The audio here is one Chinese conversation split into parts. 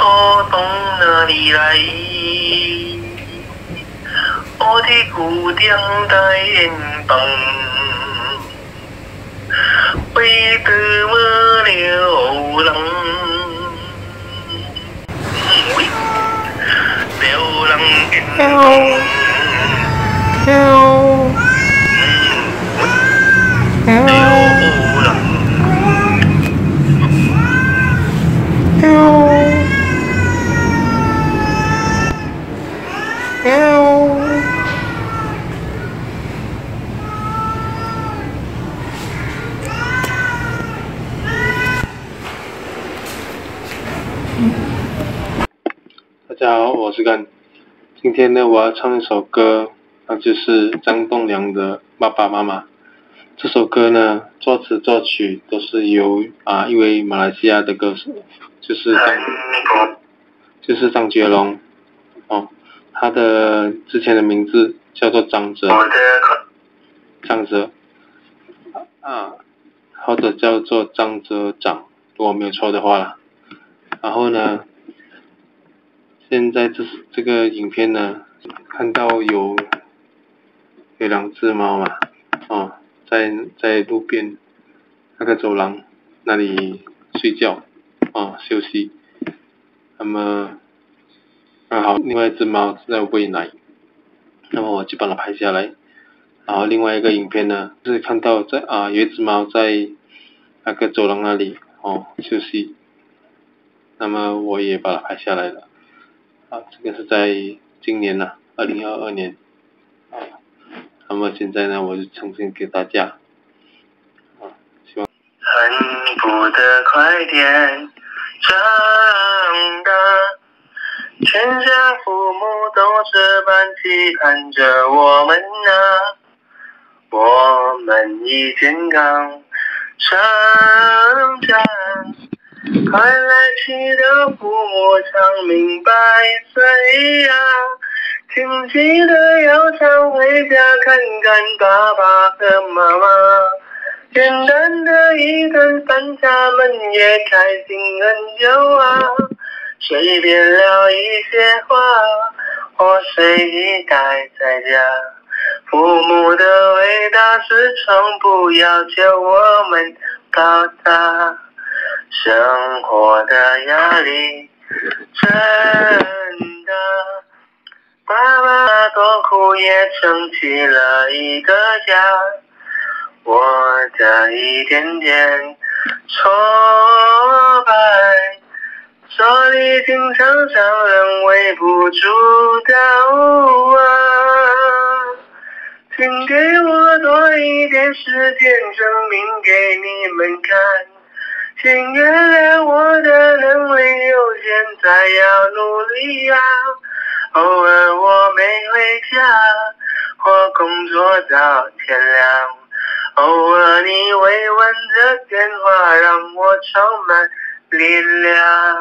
说从哪里来？我的故乡在远方，为什么流浪？流浪远方。 大家好，我是干。今天呢，我要唱一首歌，那就是张栋梁的《爸爸妈妈》。这首歌呢，作词作曲都是由一位马来西亚的歌手，就是张杰龙哦。他的之前的名字叫做张哲或者叫做张哲长，如果没有错的话啦。然后呢，现在这个影片呢，看到有两只猫嘛，在路边那个走廊那里睡觉休息。那么刚好另外一只猫是在喂奶，那么我就把它拍下来。然后另外一个影片呢，就是看到有一只猫在那个走廊那里休息，那么我也把它拍下来了。这个是在今年2022年那么现在呢，我就呈现给大家希望恨不得快点长大，全家父母都这般期盼着我们我们已健康成长，快来祈祷父母长命百岁呀，请记得要常回家看看爸爸和妈妈，简单的一顿饭他们也开心很久随便聊一些话，我随意待在家，父母的伟大是从不要求我们高大，生活的压力真的，爸爸多苦也撑起了一个家，我的一点点挫败，说你经常让人微不足道请给我多一点时间证明给你们看，请原谅我的能力有限，再要努力偶尔我没回家，我工作到天亮，偶尔你慰问的电话让我充满力量，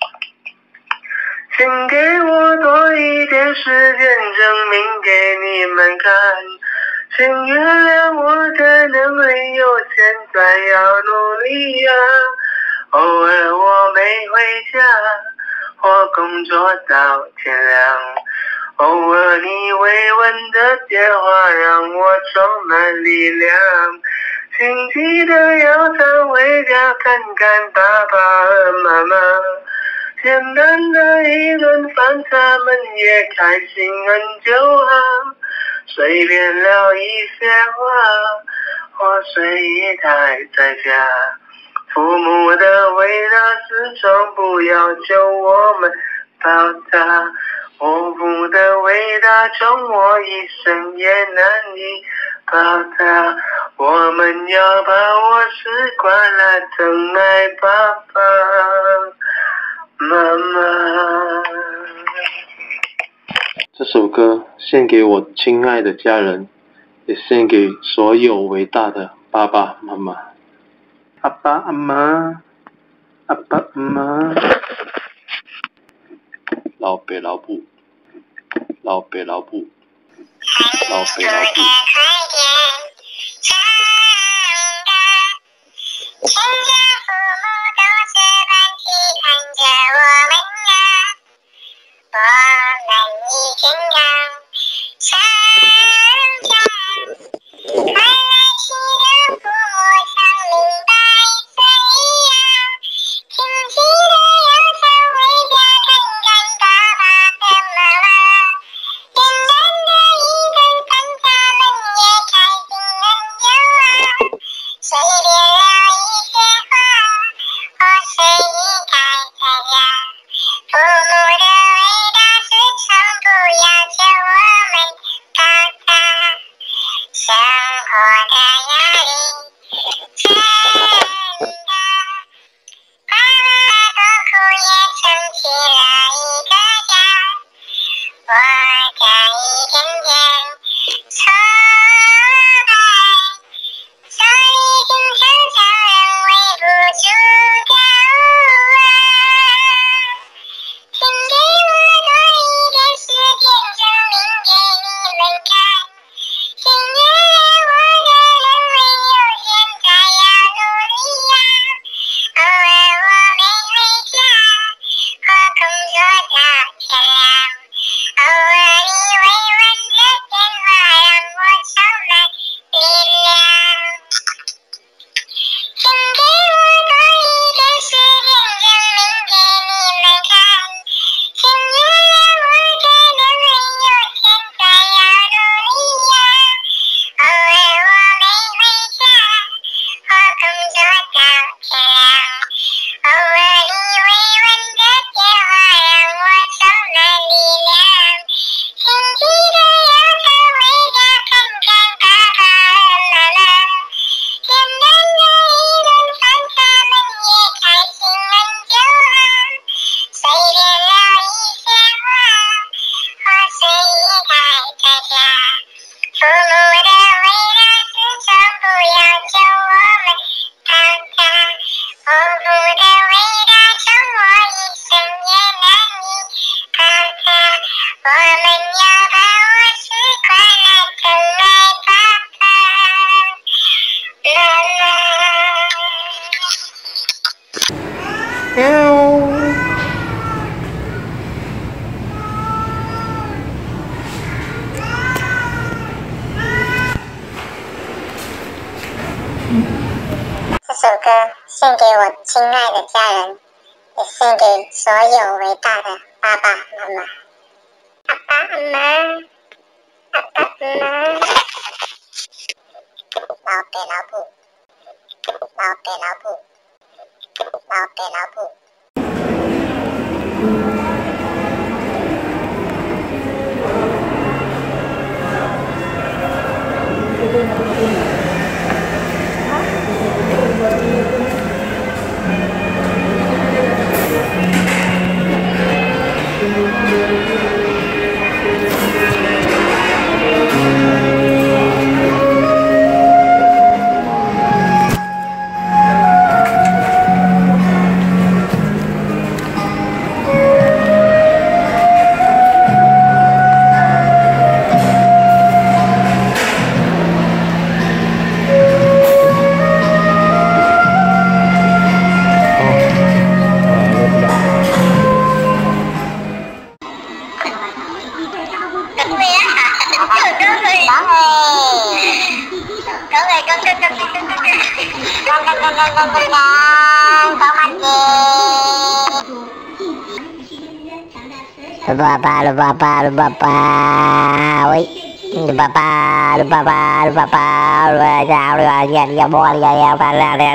请给我多一点时间证明给你们看，请原谅我的能力有限，再要努力偶尔我没回家，我工作到天亮，偶尔你慰问的电话让我充满力量，请记得要常回家看看爸爸和妈妈，简单的一顿饭他们也开心很久随便聊一些话，我随意待在家，父母的伟大是从不要求我们报答，父母的伟大从我一生也难以报答，我们要把握时光来疼爱爸爸妈妈。 这首歌献给我亲爱的家人，也献给所有伟大的爸爸妈妈。阿爸阿妈，阿爸阿妈，老爸老母，老爸老母，老爸老母。全家父母都这般期盼着我们水变了一些花，或是已开在家。父母的伟大是从不要求我们高大，生活的压力真大，快乐多苦也撑起了一个家。我的一点点挫败，所以经常叫人微不足道啊。请给我多一点时间，证明给你们看。请原谅我的人没有现在要努力呀。偶尔我没回家，或工作到天亮。偶尔你慰问的电话让我充满力量。请给我多一点时间，证明给你们看。请原谅我可能没有现在要努力呀。偶尔我没回家，或工作到天亮。偶尔你慰问的电话让我充满力量。请记得要常回家看看爸爸和妈妈。简单的一顿饭，他们也开心很久啊。水变了一些花，或是已开在家。父母的伟大是从不要求我们高大，丰富的伟大从我一生也难以高大。我们要把握时光来疼爱爸爸妈妈。这首歌献给我亲爱的家人，也献给所有伟大的爸爸妈妈。爸爸妈妈，爸爸妈妈，老北老布，老北老布，老北老布。Lupa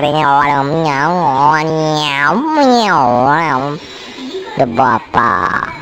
apa